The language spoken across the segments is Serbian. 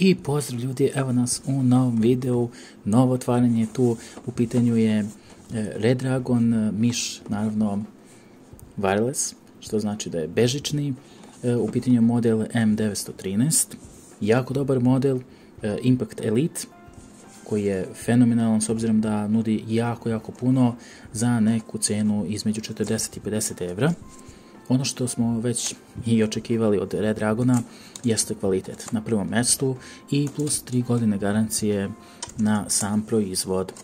I pozdrav ljudi, evo nas u novom videu, novo otvaranje tu, u pitanju je Redragon miš, naravno wireless, što znači da je bežični, u pitanju je model M913, jako dobar model, Impact Elite, koji je fenomenalan s obzirom da nudi jako puno za neku cenu između 40 i 50 evra. Ono što smo već i očekivali od Redragona jeste kvalitet na prvom mjestu i plus 3 godine garancije na sam proizvod.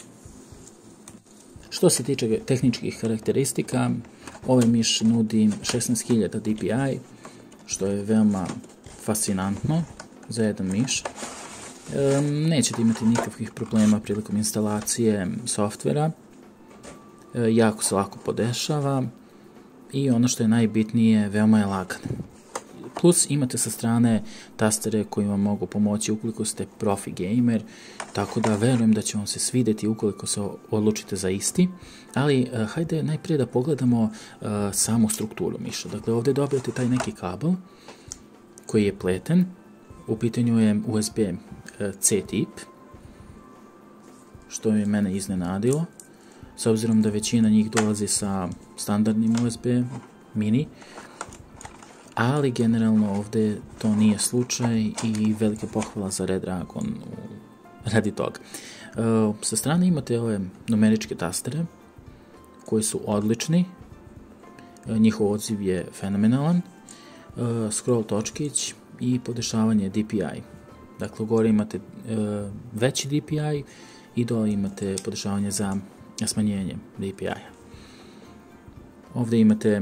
Što se tiče tehničkih karakteristika, ovaj miš nudi 16.000 DPI, što je veoma fascinantno za jedan miš. Nećete imati nikakvih problema prilikom instalacije softvera, jako se lako podešava i ono što je najbitnije, veoma je lagan. Plus imate sa strane tastere koji vam mogu pomoći ukoliko ste profi gamer, tako da verujem da će vam se svidjeti ukoliko se odlučite za isti, ali hajde najprije da pogledamo samu strukturu miša. Dakle, ovdje dobijete taj neki kabel koji je pleten, u pitanju je USB-C tip, što je mene iznenadilo, s obzirom da većina njih dolazi sa standardnim USB mini, ali generalno ovdje to nije slučaj i velika pohvala za Redragon radi toga. Sa strane imate ove numeričke tastere koji su odlični, njihov odziv je fenomenalan, scroll točkić i podešavanje DPI. Dakle, gore imate veći DPI i dole imate podešavanje za smanjenje DPI-a. Ovdje imate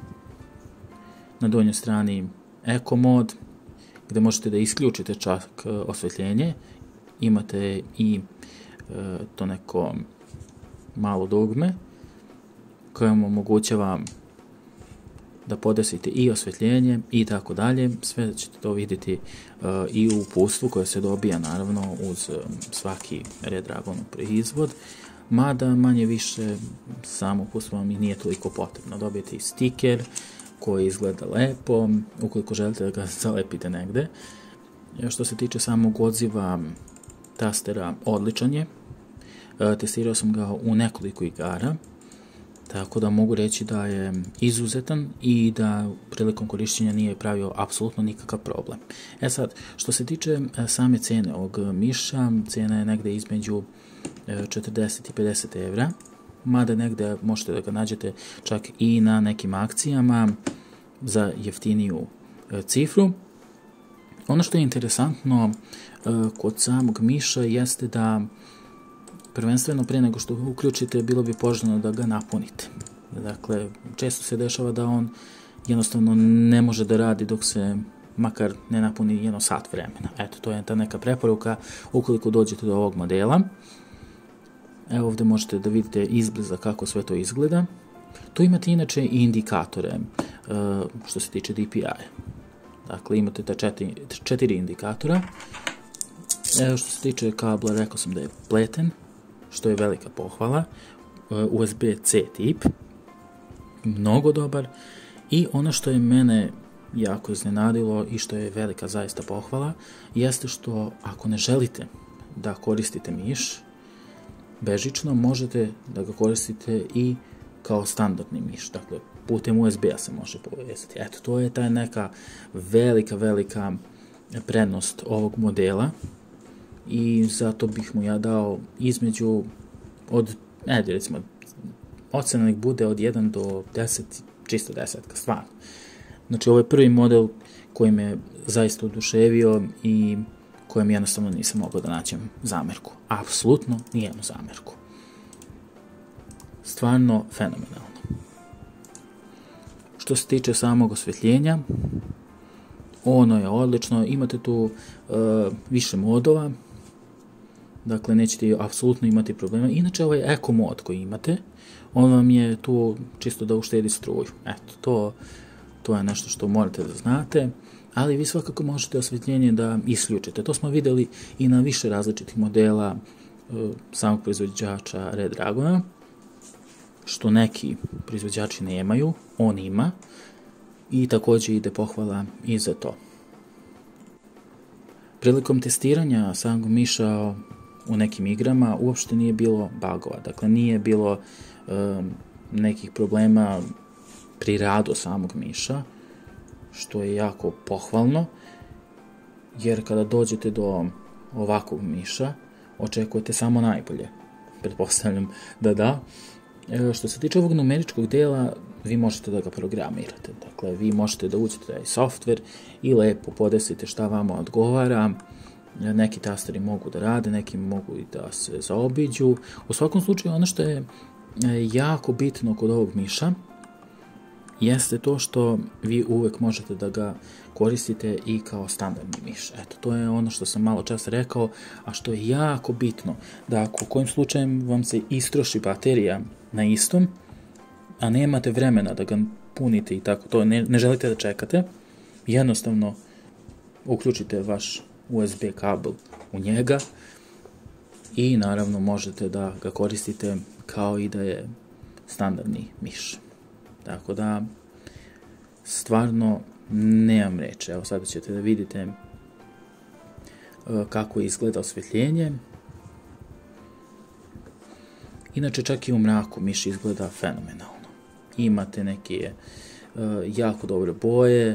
na donjoj strani Eco mod, gdje možete da isključite čak osvetljenje. Imate i to neko malo dugme koje vam omogućava da podesite i osvetljenje i tako dalje. Sve ćete to vidjeti i u uputstvu koje se dobija naravno uz svaki Redragonov proizvod. Mada manje više samo uputstvo vam i nije toliko potrebno. Dobijete i stiker koji izgleda lepo, ukoliko želite da ga zalepite negde. Što se tiče samog odziva tastera, odličan je. Testirao sam ga u nekoliko igara, tako da mogu reći da je izuzetan i da prilikom korišćenja nije pravio apsolutno nikakav problem. Sad, što se tiče same cene ovog miša, cena je negde između 40 i 50 evra, mada negde možete da ga nađete čak i na nekim akcijama za jeftiniju cifru. Ono što je interesantno kod samog miša jeste da prvenstveno prije nego što ga uključite bilo bi poželjno da ga napunite. Dakle, često se dešava da on jednostavno ne može da radi dok se makar ne napuni jedno sat vremena. Eto, to je ta neka preporuka ukoliko dođete do ovog modela. Evo ovdje možete da vidite izbliza kako sve to izgleda. Tu imate inače i indikatore što se tiče DPI-a. Dakle, imate ta četiri indikatora. Evo što se tiče kabla, rekao sam da je pleten, što je velika pohvala. USB-C tip, mnogo dobar. I ono što je mene jako iznenadilo i što je velika zaista pohvala, jeste što ako ne želite da koristite miš bežično, možete da ga koristite i kao standardni miš. Dakle, putem USB-a se može povezati. Eto, to je ta neka velika prednost ovog modela i zato bih mu ja dao između recimo, ocena nek bude od 1 do 10, čisto 10, stvarno. Znači, ovo je prvi model koji me zaista oduševio i kojem jednostavno nisam mogao da nađem zamerku. Apsolutno nijednu zamerku. Stvarno fenomenalno. Što se tiče samog osvetljenja, ono je odlično, imate tu više modova, dakle nećete apsolutno imati problema. Inače, ovaj Eco mod koji imate, on vam je tu čisto da uštedi struju. Eto, to je nešto što morate da znate, ali vi svakako možete osvetljenje da isključite. To smo vidjeli i na više različitih modela samog proizvođača Redragona, što neki proizvođači nemaju, on ima i također ide pohvala i za to. Prilikom testiranja samog miša u nekim igrama uopšte nije bilo bugova, dakle nije bilo nekih problema pri radu samog miša, što je jako pohvalno, jer kada dođete do ovakvog miša, očekujete samo najbolje. Pretpostavljam da. Što se tiče ovog numeričkog dela, vi možete da ga programirate. Dakle, vi možete da uđete taj softver i lepo podesite šta vama odgovara. Neki tasteri mogu da rade, neki mogu i da se zaobiđu. U svakom slučaju, ono što je jako bitno kod ovog miša jeste to što vi uvek možete da ga koristite i kao standardni miš. Eto, to je ono što sam malo čas rekao, a što je jako bitno, da ako u kojim slučajem vam se istroši baterija na istom, a nemate vremena da ga punite i tako to, ne želite da čekate, jednostavno uključite vaš USB kabel u njega i naravno možete da ga koristite kao i da je standardni miš. Tako da, stvarno nemam reči. Evo sada ćete da vidite kako izgleda osvetljenje. Inače, čak i u mraku miš izgleda fenomenalno. Imate neke jako dobre boje.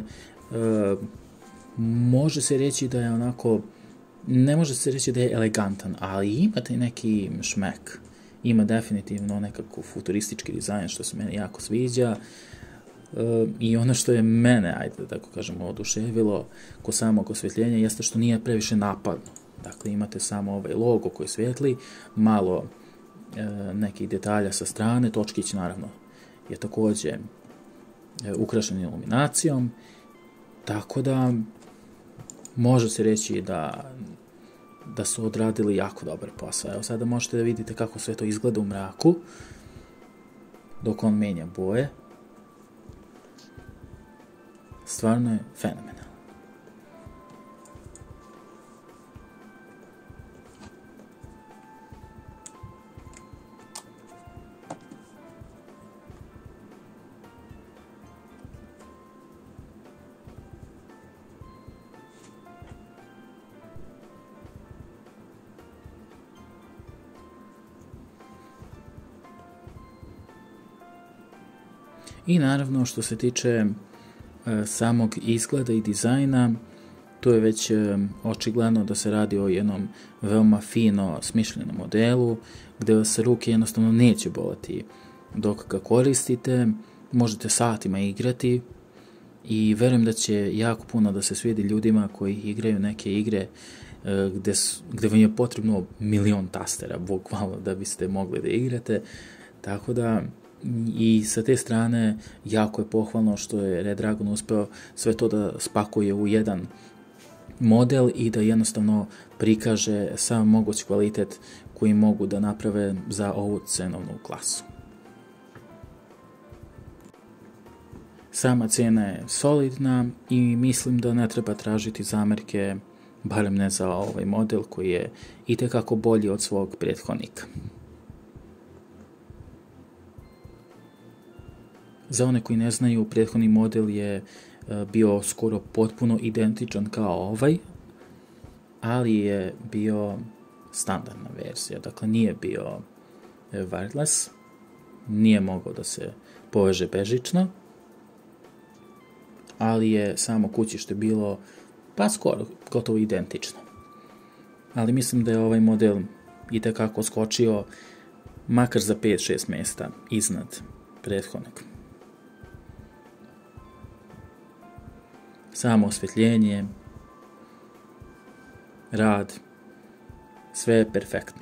Može se reći da je onako, ne može se reći da je elegantan, ali imate neki šmek. Ima definitivno nekako futuristički dizajn što se meni jako sviđa i ono što je mene, ajde da tako kažemo, oduševilo kod samog osvetljenja jeste što nije previše napadno. Dakle, imate samo ovaj logo koji svijetli, malo nekih detalja sa strane, točkić naravno je također ukrašen iluminacijom, tako da može se reći da su odradili jako dobar posao. Evo sada možete da vidite kako sve to izgleda u mraku, dok on menja boje. Stvarno je fenomenalno. I naravno, što se tiče samog izgleda i dizajna, tu je već očigledno da se radi o jednom veoma fino smišljenom modelu, gde vas ruke jednostavno neće boleti dok ga koristite, možete satima igrati i verujem da će jako puno da se svidi ljudima koji igraju neke igre gde vam je potrebno milion tastera, bukvalno, da biste mogli da igrate, tako da i sa te strane jako je pohvalno što je Redragon uspeo sve to da spakuje u jedan model i da jednostavno prikaže sam moguć kvalitet koji mogu da naprave za ovu cenovnu klasu. Sama cena je solidna i mislim da ne treba tražiti zamerke, barem ne za ovaj model koji je itekako bolji od svog prethodnika. Za one koji ne znaju, prethodni model je bio skoro potpuno identičan kao ovaj, ali je bio standardna verzija, dakle nije bio wireless, nije mogao da se poveže bežično, ali je samo kućište bilo pa skoro gotovo identično. Ali mislim da je ovaj model itekako skočio makar za 5-6 mjesta iznad prethodnog. Samo osvetljenje, rad, sve je perfektno.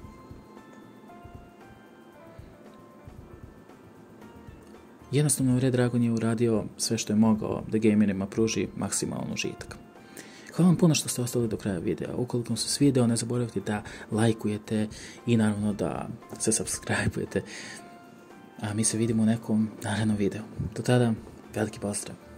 Jednostavno, Redragon je uradio sve što je mogao da gamerima pruži maksimalan užitak. Hvala vam puno što ste ostali do kraja videa. Ukoliko vam se svideo, ne zaboravite da lajkujete i naravno da se subscribe-ujete. A mi se vidimo u nekom narednom videu. Do tada, veliki pozdrav!